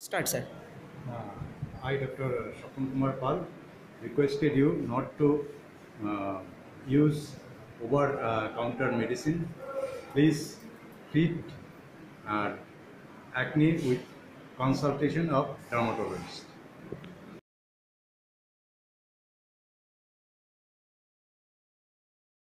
Start, sir. Uh, I, Dr. Swapan Kumar Pal, requested you not to uh, use over-counter medicine. Please treat uh, acne with consultation of dermatologist.